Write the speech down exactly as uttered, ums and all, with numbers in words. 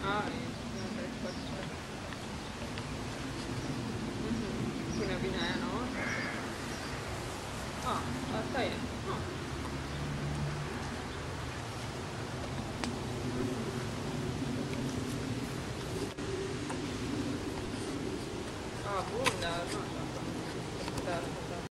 Ai, nu trebuie să faci așa. Până vine aia nouă? Ah, asta e. Ah. Ah, bun, dar nu așa. Dar